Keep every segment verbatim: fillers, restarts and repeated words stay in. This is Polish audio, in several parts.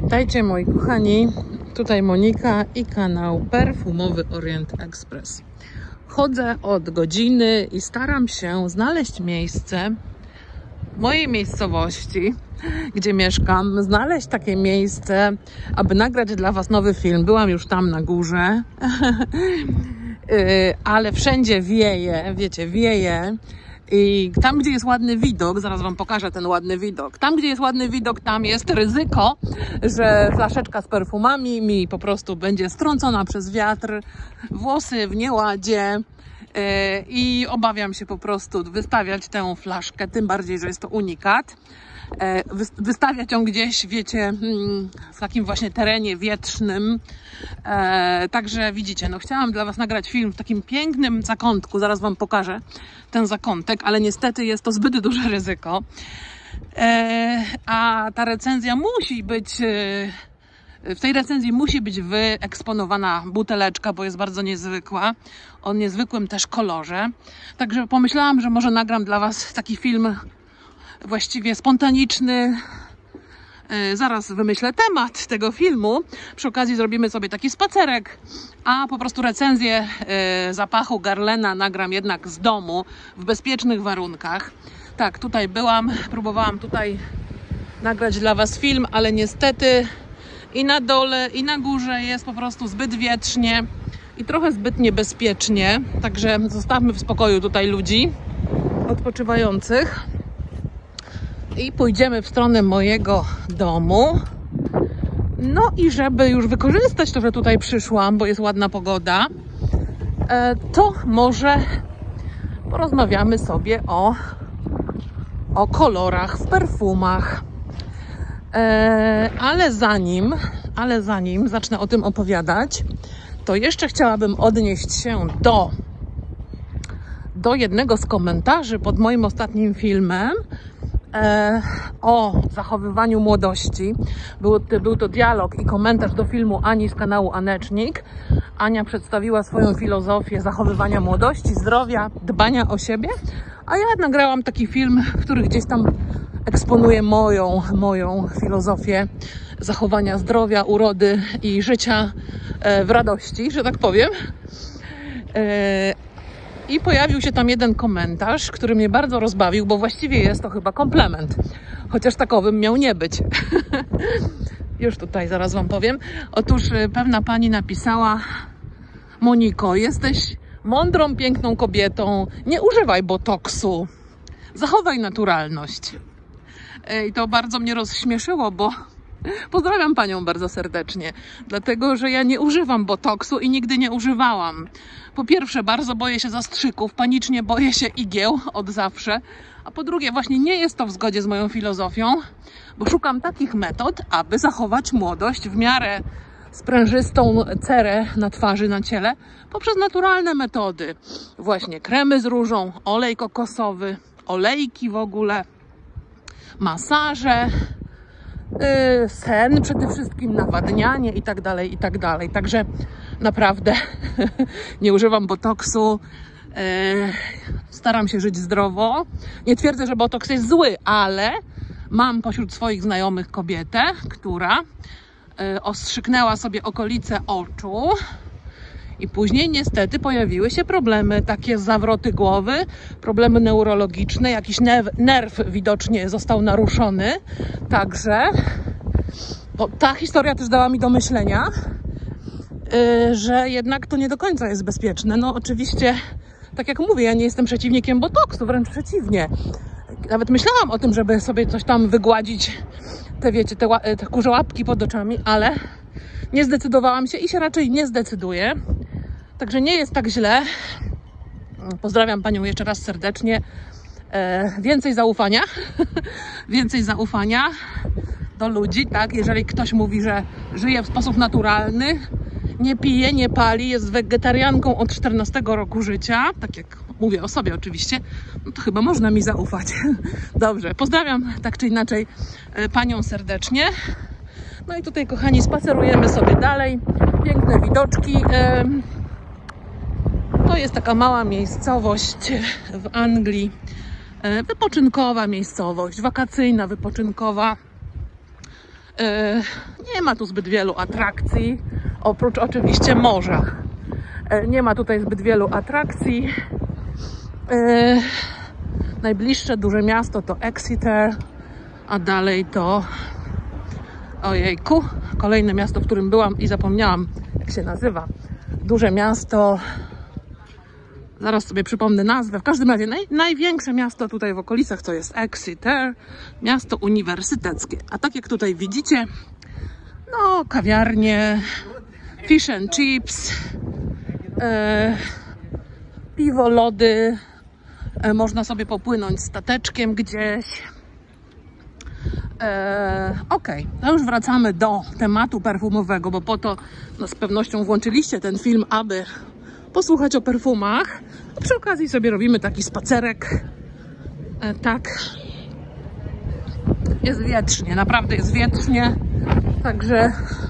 Witajcie moi kochani, tutaj Monika i kanał Perfumowy Orient Express. Chodzę od godziny i staram się znaleźć miejsce w mojej miejscowości, gdzie mieszkam, znaleźć takie miejsce, aby nagrać dla Was nowy film. Byłam już tam na górze, ale wszędzie wieje, wiecie, wieje. I tam, gdzie jest ładny widok, zaraz Wam pokażę ten ładny widok, tam, gdzie jest ładny widok, tam jest ryzyko, że flaszeczka z perfumami mi po prostu będzie strącona przez wiatr, włosy w nieładzie yy, i obawiam się po prostu wystawiać tę flaszkę, tym bardziej, że jest to unikat. Wystawiać ją gdzieś, wiecie, w takim właśnie terenie wietrznym. E, także widzicie, no chciałam dla Was nagrać film w takim pięknym zakątku, zaraz Wam pokażę ten zakątek, ale niestety jest to zbyt duże ryzyko. E, a ta recenzja musi być, e, w tej recenzji musi być wyeksponowana buteleczka, bo jest bardzo niezwykła, o niezwykłym też kolorze. Także pomyślałam, że może nagram dla Was taki film właściwie spontaniczny. Zaraz wymyślę temat tego filmu. Przy okazji zrobimy sobie taki spacerek, a po prostu recenzję zapachu Guerlaina nagram jednak z domu, w bezpiecznych warunkach. Tak, tutaj byłam, próbowałam tutaj nagrać dla Was film, ale niestety i na dole, i na górze jest po prostu zbyt wietrznie i trochę zbyt niebezpiecznie. Także zostawmy w spokoju tutaj ludzi odpoczywających. I pójdziemy w stronę mojego domu. No i żeby już wykorzystać to, że tutaj przyszłam, bo jest ładna pogoda, to może porozmawiamy sobie o, o kolorach w perfumach. Ale zanim, ale zanim zacznę o tym opowiadać, to jeszcze chciałabym odnieść się do, do jednego z komentarzy pod moim ostatnim filmem, o zachowywaniu młodości. Był, był to dialog i komentarz do filmu Ani z kanału Anecznik. Ania przedstawiła swoją filozofię zachowywania młodości, zdrowia, dbania o siebie, a ja nagrałam taki film, który gdzieś tam eksponuje moją, moją filozofię zachowania zdrowia, urody i życia w radości, że tak powiem. I pojawił się tam jeden komentarz, który mnie bardzo rozbawił, bo właściwie jest to chyba komplement. Chociaż takowym miał nie być. Już tutaj zaraz Wam powiem. Otóż pewna pani napisała: Moniko, jesteś mądrą, piękną kobietą. Nie używaj botoksu. Zachowaj naturalność. I to bardzo mnie rozśmieszyło, bo pozdrawiam Panią bardzo serdecznie, dlatego że ja nie używam botoksu i nigdy nie używałam. Po pierwsze, bardzo boję się zastrzyków, panicznie boję się igieł od zawsze, a po drugie, właśnie nie jest to w zgodzie z moją filozofią, bo szukam takich metod, aby zachować młodość w miarę sprężystą cerę na twarzy, na ciele, poprzez naturalne metody. Właśnie kremy z różą, olej kokosowy, olejki w ogóle, masaże, Yy, sen, przede wszystkim nawadnianie i tak dalej, i tak dalej. Także naprawdę nie używam botoksu, yy, staram się żyć zdrowo. Nie twierdzę, że botoks jest zły, ale mam pośród swoich znajomych kobietę, która yy, ostrzyknęła sobie okolice oczu i później niestety pojawiły się problemy, takie zawroty głowy, problemy neurologiczne, jakiś nerw, nerw widocznie został naruszony. Także bo ta historia też dała mi do myślenia, yy, że jednak to nie do końca jest bezpieczne. No oczywiście, tak jak mówię, ja nie jestem przeciwnikiem botoksu, wręcz przeciwnie. Nawet myślałam o tym, żeby sobie coś tam wygładzić, te wiecie, te, te kurze łapki pod oczami, ale nie zdecydowałam się i się raczej nie zdecyduję. Także nie jest tak źle. Pozdrawiam Panią jeszcze raz serdecznie. E, więcej zaufania. Więcej zaufania do ludzi, tak? Jeżeli ktoś mówi, że żyje w sposób naturalny, nie pije, nie pali, jest wegetarianką od czternastego roku życia, tak jak mówię o sobie oczywiście, no to chyba można mi zaufać. Dobrze, pozdrawiam tak czy inaczej Panią serdecznie. No i tutaj, kochani, spacerujemy sobie dalej. Piękne widoczki. To jest taka mała miejscowość w Anglii. Wypoczynkowa miejscowość, wakacyjna, wypoczynkowa. Nie ma tu zbyt wielu atrakcji, oprócz oczywiście morza. Nie ma tutaj zbyt wielu atrakcji. Najbliższe duże miasto to Exeter, a dalej to... Ojejku, kolejne miasto, w którym byłam i zapomniałam, jak się nazywa. Duże miasto... Zaraz sobie przypomnę nazwę. W każdym razie naj, największe miasto tutaj w okolicach to jest Exeter, miasto uniwersyteckie. A tak jak tutaj widzicie, no kawiarnie, fish and chips, e, piwo, lody, e, można sobie popłynąć stateczkiem gdzieś. E, ok, to już wracamy do tematu perfumowego, bo po to no, z pewnością włączyliście ten film, aby posłuchać o perfumach. A przy okazji sobie robimy taki spacerek. E, tak. Jest wietrznie, naprawdę jest wietrznie. Także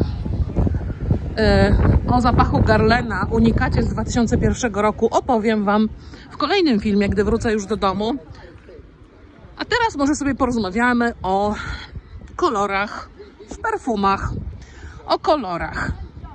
e, o zapachu Guerlaina, unikacie z dwa tysiące pierwszego roku, opowiem Wam w kolejnym filmie, gdy wrócę już do domu. A teraz może sobie porozmawiamy o kolorach w perfumach. O kolorach.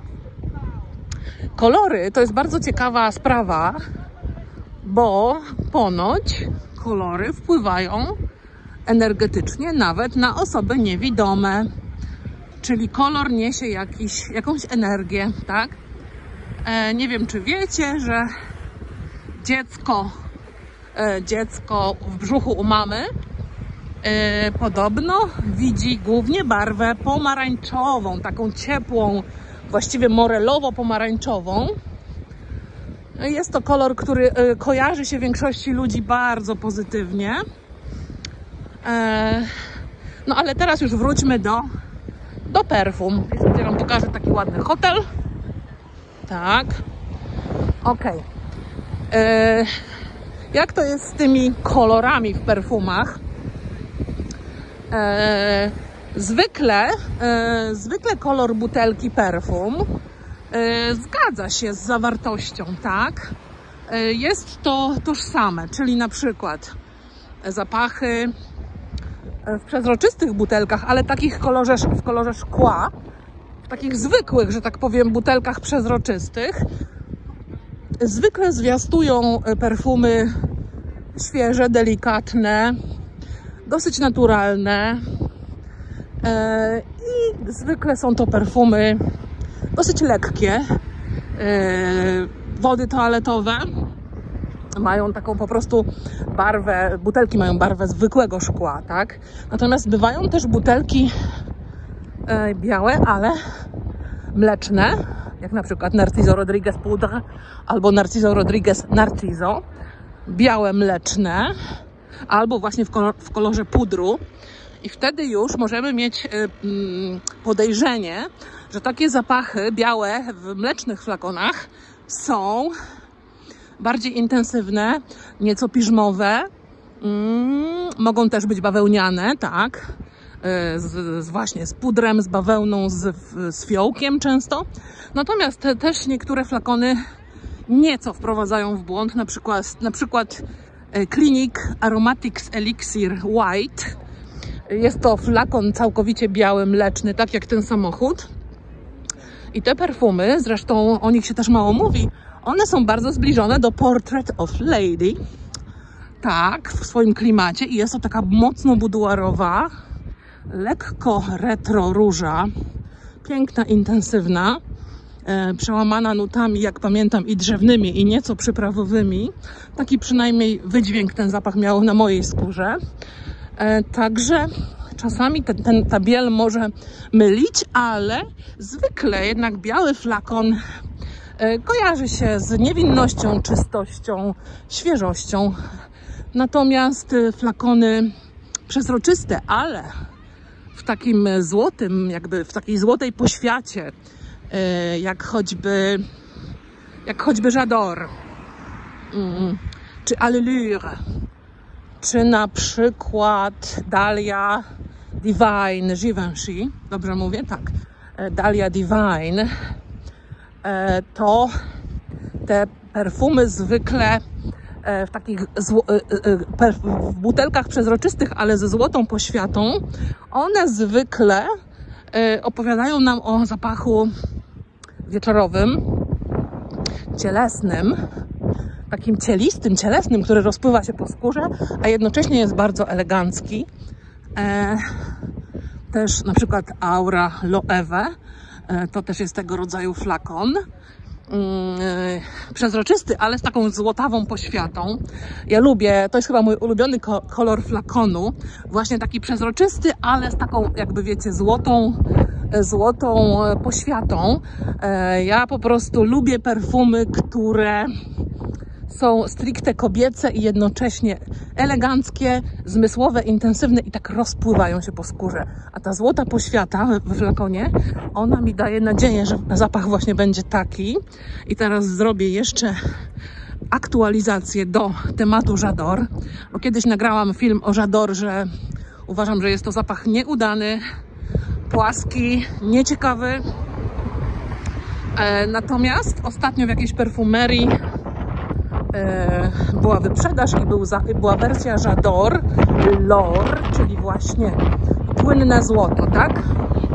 Kolory to jest bardzo ciekawa sprawa, bo ponoć kolory wpływają energetycznie nawet na osoby niewidome. Czyli kolor niesie jakiś, jakąś energię, tak? E, nie wiem, czy wiecie, że dziecko, e, dziecko w brzuchu u mamy e, podobno widzi głównie barwę pomarańczową, taką ciepłą, właściwie morelowo-pomarańczową. Jest to kolor, który e, kojarzy się większości ludzi bardzo pozytywnie. E, no ale teraz już wróćmy do do perfum. I sobie Wam pokażę taki ładny hotel. Tak. Ok. E, jak to jest z tymi kolorami w perfumach? E, zwykle, e, zwykle kolor butelki perfum e, zgadza się z zawartością, tak? E, jest to tożsame, czyli na przykład zapachy w przezroczystych butelkach, ale takich kolorze, w kolorze szkła, w takich zwykłych, że tak powiem, butelkach przezroczystych, zwykle zwiastują perfumy świeże, delikatne, dosyć naturalne i zwykle są to perfumy dosyć lekkie, wody toaletowe. Mają taką po prostu barwę, butelki mają barwę zwykłego szkła, tak? Natomiast bywają też butelki e, białe, ale mleczne, jak na przykład Narciso Rodriguez Poudre albo Narciso Rodriguez Narciso. Białe mleczne, albo właśnie w, kolor, w kolorze pudru. I wtedy już możemy mieć e, mm, podejrzenie, że takie zapachy białe w mlecznych flakonach są bardziej intensywne, nieco piżmowe, mm, mogą też być bawełniane, tak, z, z właśnie z pudrem, z bawełną, z, z fiołkiem często. Natomiast te, też niektóre flakony nieco wprowadzają w błąd, na przykład, na przykład Clinique Aromatics Elixir White. Jest to flakon całkowicie biały, mleczny, tak jak ten samochód. I te perfumy, zresztą o nich się też mało mówi, one są bardzo zbliżone do Portrait of Lady, tak, w swoim klimacie, i jest to taka mocno buduarowa, lekko retro róża, piękna, intensywna, e, przełamana nutami, jak pamiętam, i drzewnymi, i nieco przyprawowymi. Taki przynajmniej wydźwięk ten zapach miał na mojej skórze. E, także czasami ten, ten, ta biel może mylić, ale zwykle jednak biały flakon kojarzy się z niewinnością, czystością, świeżością. Natomiast flakony przezroczyste, ale w takim złotym, jakby w takiej złotej poświacie, jak choćby, jak choćby J'adore, czy Allure, czy na przykład Dahlia Divine Givenchy, dobrze mówię? Tak, Dahlia Divine, to te perfumy zwykle w takich w butelkach przezroczystych, ale ze złotą poświatą, one zwykle opowiadają nam o zapachu wieczorowym, cielesnym, takim cielistym, cielesnym, który rozpływa się po skórze, a jednocześnie jest bardzo elegancki. E, też na przykład Aura Loewe, e, to też jest tego rodzaju flakon. Przezroczysty, ale z taką złotawą poświatą. Ja lubię, to jest chyba mój ulubiony kolor flakonu, właśnie taki przezroczysty, ale z taką, jakby wiecie, złotą, złotą poświatą. Ja po prostu lubię perfumy, które są stricte kobiece i jednocześnie eleganckie, zmysłowe, intensywne i tak rozpływają się po skórze. A ta złota poświata w flakonie, ona mi daje nadzieję, że zapach właśnie będzie taki. I teraz zrobię jeszcze aktualizację do tematu J'adore, bo kiedyś nagrałam film o J'adore, że uważam, że jest to zapach nieudany, płaski, nieciekawy. E, natomiast ostatnio w jakiejś perfumerii była wyprzedaż i był za, była wersja J'adore L'Or, czyli właśnie płynne złoto, tak?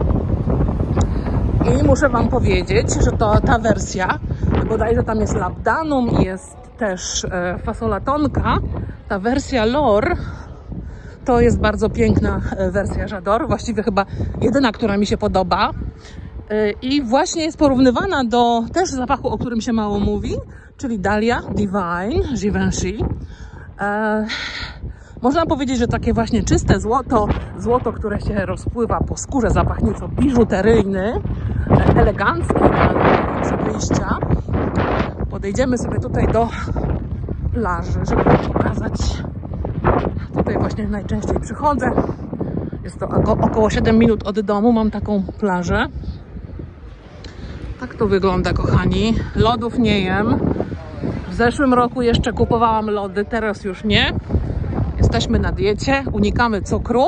I muszę wam powiedzieć, że to ta wersja, bodajże tam jest labdanum i jest też e, fasola tonka. Ta wersja L'Or to jest bardzo piękna wersja J'adore, właściwie chyba jedyna, która mi się podoba. I właśnie jest porównywana do też zapachu, o którym się mało mówi, czyli Dahlia Divine Givenchy. E, można powiedzieć, że takie właśnie czyste złoto, złoto, które się rozpływa po skórze, zapach nieco biżuteryjny, elegancki na wyjścia. Podejdziemy sobie tutaj do plaży, żeby pokazać. Tutaj właśnie najczęściej przychodzę. Jest to około siedem minut od domu, mam taką plażę. Tak to wygląda, kochani. Lodów nie jem. W zeszłym roku jeszcze kupowałam lody, teraz już nie. Jesteśmy na diecie, unikamy cukru.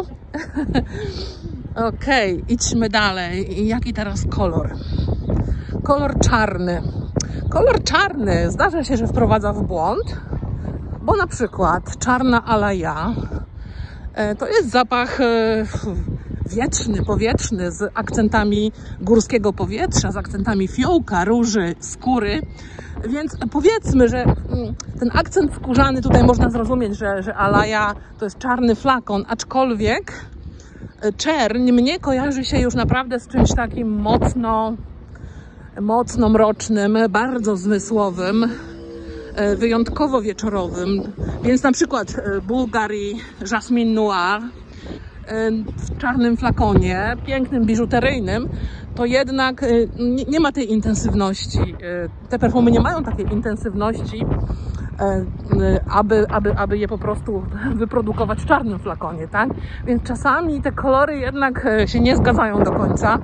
Okej, okay, idźmy dalej. Jaki teraz kolor? Kolor czarny. Kolor czarny zdarza się, że wprowadza w błąd, bo na przykład czarna a la ja to jest zapach wieczny, powietrzny, z akcentami górskiego powietrza, z akcentami fiołka, róży, skóry. Więc powiedzmy, że ten akcent skórzany tutaj można zrozumieć, że, że Alaja to jest czarny flakon, aczkolwiek czerń mnie kojarzy się już naprawdę z czymś takim mocno, mocno mrocznym, bardzo zmysłowym, wyjątkowo wieczorowym. Więc na przykład Bulgari Jasmine Noir w czarnym flakonie, pięknym, biżuteryjnym, to jednak nie, nie ma tej intensywności. Te perfumy nie mają takiej intensywności, aby, aby, aby je po prostu wyprodukować w czarnym flakonie, tak? Więc czasami te kolory jednak się nie zgadzają do końca.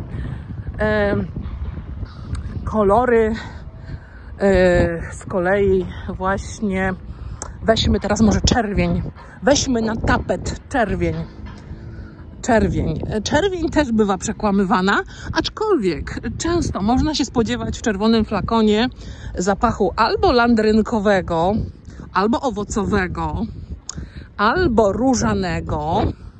Kolory z kolei właśnie weźmy teraz może czerwień. Weźmy na tapet czerwień. Czerwień. Czerwień też bywa przekłamywana, aczkolwiek często można się spodziewać w czerwonym flakonie zapachu albo landrynkowego, albo owocowego, albo różanego.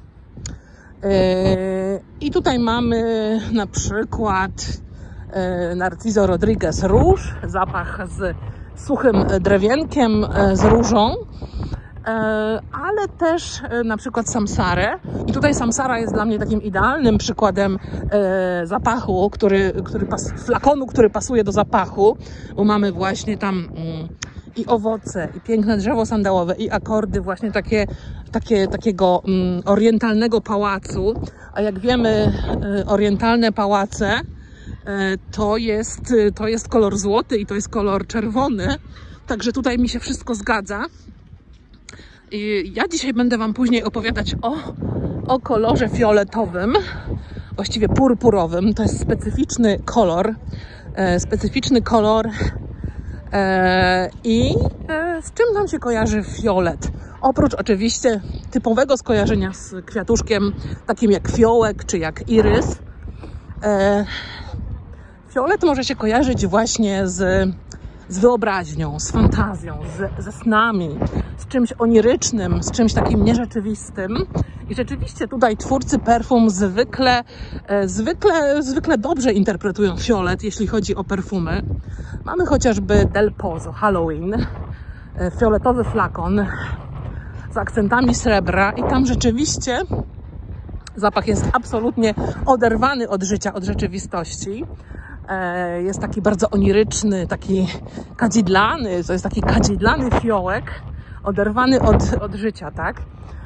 I tutaj mamy na przykład Narciso Rodriguez Rouge, zapach z suchym drewienkiem, z różą. Ale też na przykład samsarę. I tutaj samsara jest dla mnie takim idealnym przykładem e, zapachu, który, który pas, flakonu, który pasuje do zapachu, bo mamy właśnie tam mm, i owoce, i piękne drzewo sandałowe, i akordy właśnie takie, takie, takiego mm, orientalnego pałacu. A jak wiemy, e, orientalne pałace e, to jest, to jest kolor złoty i to jest kolor czerwony. Także tutaj mi się wszystko zgadza. I ja dzisiaj będę wam później opowiadać o, o kolorze fioletowym, właściwie purpurowym. To jest specyficzny kolor, e, specyficzny kolor e, i e, z czym nam się kojarzy fiolet? Oprócz oczywiście typowego skojarzenia z kwiatuszkiem takim jak fiołek czy jak irys, e, fiolet może się kojarzyć właśnie z z wyobraźnią, z fantazją, z, ze snami, z czymś onirycznym, z czymś takim nierzeczywistym. I rzeczywiście tutaj twórcy perfum zwykle, zwykle, zwykle dobrze interpretują fiolet, jeśli chodzi o perfumy. Mamy chociażby Del Pozo Halloween, fioletowy flakon z akcentami srebra i tam rzeczywiście zapach jest absolutnie oderwany od życia, od rzeczywistości. Jest taki bardzo oniryczny, taki kadzidlany, to jest taki kadzidlany fiołek, oderwany od, od życia, tak?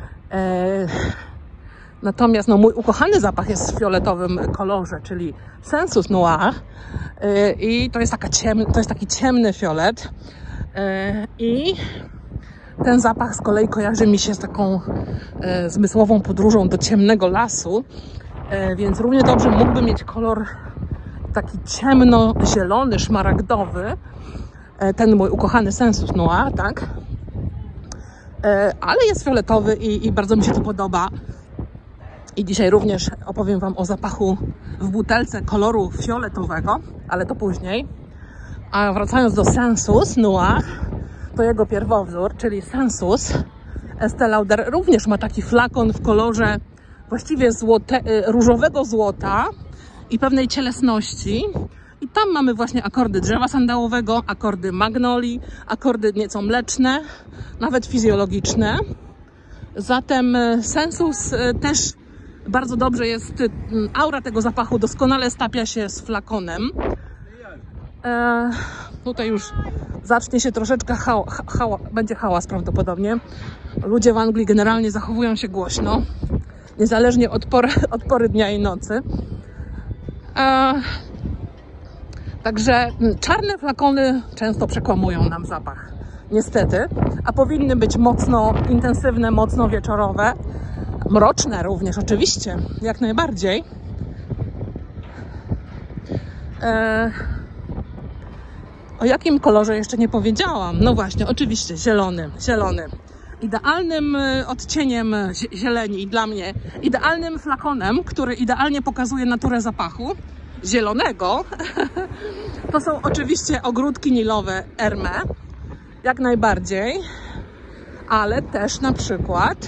Natomiast no, mój ukochany zapach jest w fioletowym kolorze, czyli Sensus Noir i to jest, taka ciemny, to jest taki ciemny fiolet i ten zapach z kolei kojarzy mi się z taką e, zmysłową podróżą do ciemnego lasu, e, więc równie dobrze mógłby mieć kolor taki ciemno-zielony, szmaragdowy, e, ten mój ukochany Sensus Noir, tak? E, ale jest fioletowy i, i bardzo mi się to podoba. I dzisiaj również opowiem Wam o zapachu w butelce koloru fioletowego, ale to później. A wracając do Sensus Noir, to jego pierwowzór, czyli Sensus Estée Lauder, również ma taki flakon w kolorze właściwie złote, różowego złota i pewnej cielesności. I tam mamy właśnie akordy drzewa sandałowego, akordy magnolii, akordy nieco mleczne, nawet fizjologiczne. Zatem Sensus też bardzo dobrze jest, aura tego zapachu doskonale stapia się z flakonem. E, tutaj już zacznie się troszeczkę hała, hała, będzie hałas prawdopodobnie. Ludzie w Anglii generalnie zachowują się głośno, niezależnie od pory, od pory dnia i nocy. E, także czarne flakony często przekłamują nam zapach, niestety, a powinny być mocno intensywne, mocno wieczorowe, mroczne również oczywiście, jak najbardziej. E, O jakim kolorze jeszcze nie powiedziałam? No właśnie, oczywiście zielony, zielony. Idealnym odcieniem zieleni dla mnie, idealnym flakonem, który idealnie pokazuje naturę zapachu zielonego, to są oczywiście ogródki nilowe Hermès, jak najbardziej, ale też na przykład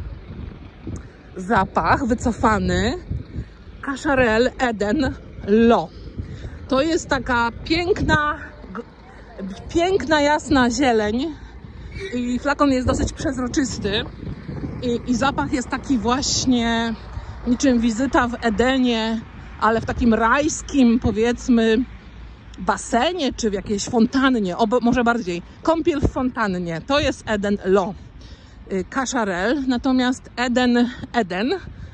zapach wycofany Cacharel Eden Lo. To jest taka piękna Piękna, jasna zieleń i flakon jest dosyć przezroczysty i, i zapach jest taki właśnie niczym wizyta w Edenie, ale w takim rajskim, powiedzmy, basenie czy w jakiejś fontannie, obo, może bardziej kąpiel w fontannie. To jest Eden Lo Cacharel, natomiast Eden Eden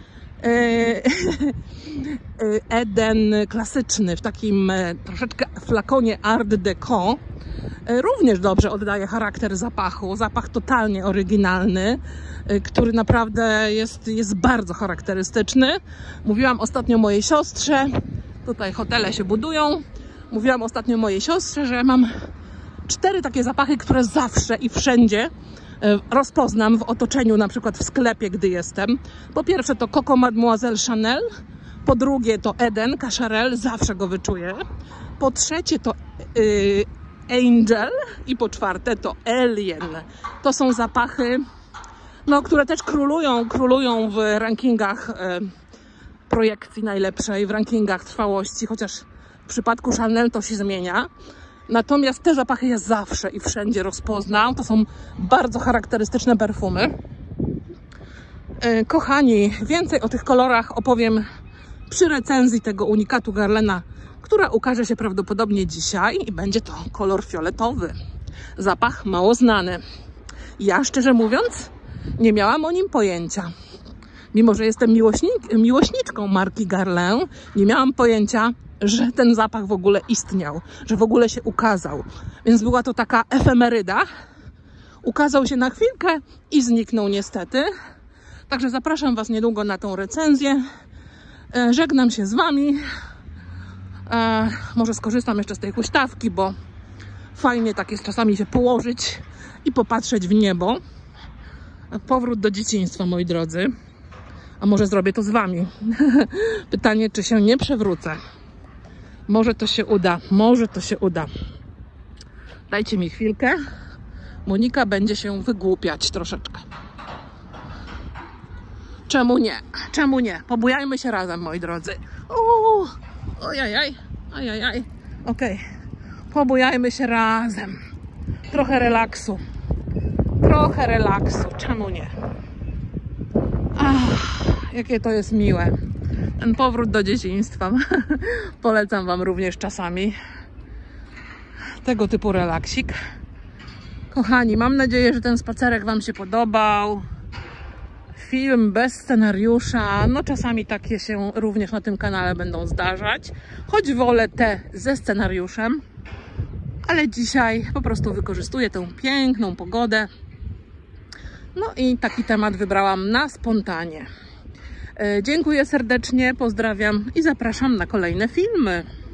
Eden klasyczny w takim troszeczkę flakonie Art Deco również dobrze oddaje charakter zapachu. Zapach totalnie oryginalny, który naprawdę jest, jest bardzo charakterystyczny. Mówiłam ostatnio mojej siostrze, tutaj hotele się budują, mówiłam ostatnio mojej siostrze, że mam cztery takie zapachy, które zawsze i wszędzie rozpoznam w otoczeniu, na przykład w sklepie, gdy jestem. Po pierwsze to Coco Mademoiselle Chanel, po drugie to Eden Cacharel, zawsze go wyczuję. Po trzecie to yy, Angel i po czwarte to Alien. To są zapachy, no, które też królują, królują w rankingach yy, projekcji najlepszej, w rankingach trwałości, chociaż w przypadku Chanel to się zmienia. Natomiast te zapachy ja zawsze i wszędzie rozpoznam. To są bardzo charakterystyczne perfumy. Yy, kochani, więcej o tych kolorach opowiem przy recenzji tego unikatu Guerlaina, która ukaże się prawdopodobnie dzisiaj i będzie to kolor fioletowy. Zapach mało znany. Ja, szczerze mówiąc, nie miałam o nim pojęcia. Mimo że jestem miłośnik, miłośniczką marki Guerlain, nie miałam pojęcia, że ten zapach w ogóle istniał, że w ogóle się ukazał. Więc była to taka efemeryda. Ukazał się na chwilkę i zniknął niestety. Także zapraszam Was niedługo na tą recenzję. Żegnam się z Wami. E, może skorzystam jeszcze z tej huśtawki, bo fajnie tak jest czasami się położyć i popatrzeć w niebo. Powrót do dzieciństwa, moi drodzy. A może zrobię to z Wami. Pytanie, czy się nie przewrócę. Może to się uda. Może to się uda. Dajcie mi chwilkę. Monika będzie się wygłupiać troszeczkę. czemu nie? Czemu nie? Pobujajmy się razem, moi drodzy. Uuu, ojajaj, ojajaj. Okej, okay. Pobujajmy się razem. Trochę relaksu. Trochę relaksu, czemu nie? Ach, jakie to jest miłe. Ten powrót do dzieciństwa. Polecam wam również czasami tego typu relaksik. Kochani, mam nadzieję, że ten spacerek wam się podobał. Film bez scenariusza, no czasami takie się również na tym kanale będą zdarzać. Choć wolę te ze scenariuszem. Ale dzisiaj po prostu wykorzystuję tę piękną pogodę. No i taki temat wybrałam na spontanie. Dziękuję serdecznie, pozdrawiam i zapraszam na kolejne filmy.